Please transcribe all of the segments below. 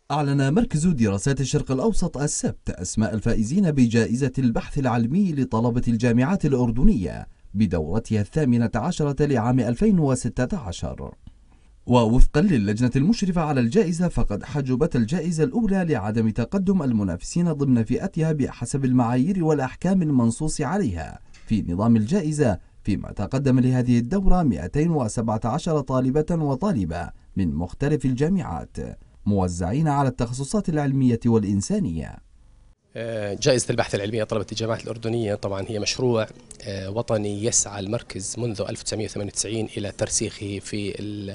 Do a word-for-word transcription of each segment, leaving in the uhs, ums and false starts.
أعلن مركز دراسات الشرق الأوسط السبت أسماء الفائزين بجائزة البحث العلمي لطلبة الجامعات الأردنية بدورتها الثامنة عشرة لعام ألفين وستة عشر. ووفقا للجنة المشرفة على الجائزة، فقد حجبت الجائزة الأولى لعدم تقدم المنافسين ضمن فئتها بحسب المعايير والأحكام المنصوص عليها في نظام الجائزة، فيما تقدم لهذه الدورة مئتين وسبعة عشر طالبة وطالبة من مختلف الجامعات موزعين على التخصصات العلمية والإنسانية. جائزة البحث العلمي لطلبة الجامعات الأردنية طبعا هي مشروع وطني يسعى المركز منذ ألف وتسعمئة وثمانية وتسعين إلى ترسيخه في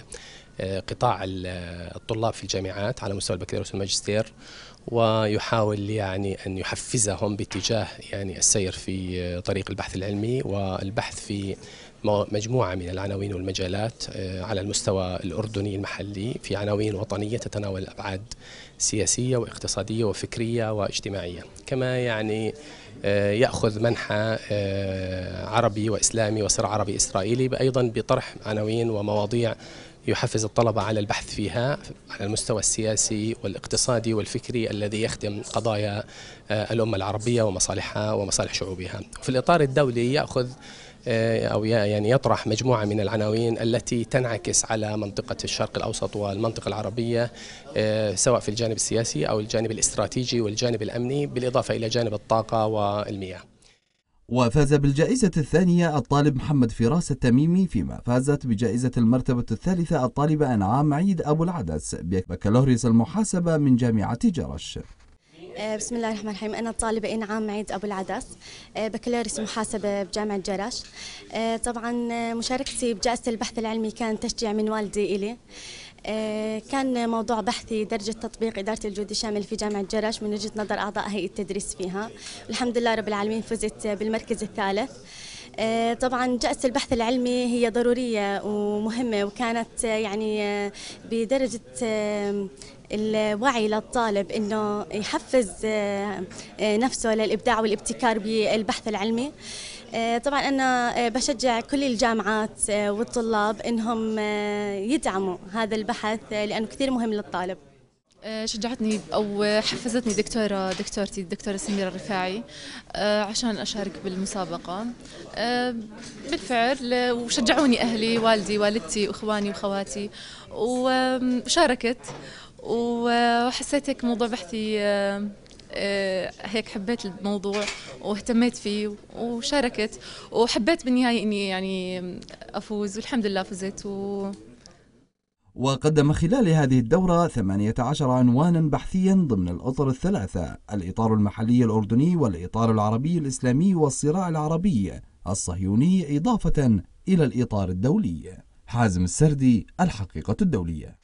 قطاع الطلاب في الجامعات على مستوى البكالوريوس والماجستير، ويحاول يعني أن يحفزهم باتجاه يعني السير في طريق البحث العلمي والبحث في مجموعة من العناوين والمجالات على المستوى الأردني المحلي، في عناوين وطنية تتناول أبعاد سياسية واقتصادية وفكرية واجتماعية، كما يعني يأخذ منحى عربي وإسلامي وصراع عربي إسرائيلي، أيضا بطرح عناوين ومواضيع يحفز الطلبة على البحث فيها على المستوى السياسي والاقتصادي والفكري الذي يخدم قضايا الأمة العربية ومصالحها ومصالح شعوبها. في الإطار الدولي يأخذ أو يعني يطرح مجموعة من العناوين التي تنعكس على منطقة الشرق الأوسط والمنطقة العربية، سواء في الجانب السياسي أو الجانب الاستراتيجي والجانب الأمني، بالإضافة إلى جانب الطاقة والمياه. وفاز بالجائزة الثانية الطالب محمد فراس التميمي، فيما فازت بجائزة المرتبة الثالثة الطالبة أنعام عيد أبو العدس ببكالوريوس المحاسبة من جامعة جرش. بسم الله الرحمن الرحيم. أنا الطالبة إنعام عيد أبو العدس، بكالوريوس محاسبة بجامعة جرش. طبعا مشاركتي بجائزة البحث العلمي كان تشجيع من والدي إلي. كان موضوع بحثي درجة تطبيق إدارة الجودة الشامل في جامعة جرش من وجهة نظر أعضاء هيئة التدريس فيها، والحمد لله رب العالمين فزت بالمركز الثالث. طبعا جائزة البحث العلمي هي ضرورية ومهمة، وكانت يعني بدرجة الوعي للطالب انه يحفز نفسه للابداع والابتكار بالبحث العلمي. طبعا انا بشجع كل الجامعات والطلاب انهم يدعموا هذا البحث لانه كثير مهم للطالب. شجعتني أو حفزتني دكتورة دكتورتي الدكتورة سميرة الرفاعي عشان أشارك بالمسابقة بالفعل، وشجعوني أهلي والدي والدتي وإخواني وخواتي، وشاركت وحسيت هيك موضوع بحثي هيك حبيت الموضوع واهتميت فيه وشاركت، وحبيت بالنهاية إني يعني أفوز، والحمد لله فزت. و وقدم خلال هذه الدورة ثمانية عشر عنوانا بحثيا ضمن الأطر الثلاثة: الإطار المحلي الأردني، والإطار العربي الإسلامي، والصراع العربي الصهيوني، إضافة إلى الإطار الدولي. حازم السردي، الحقيقة الدولية.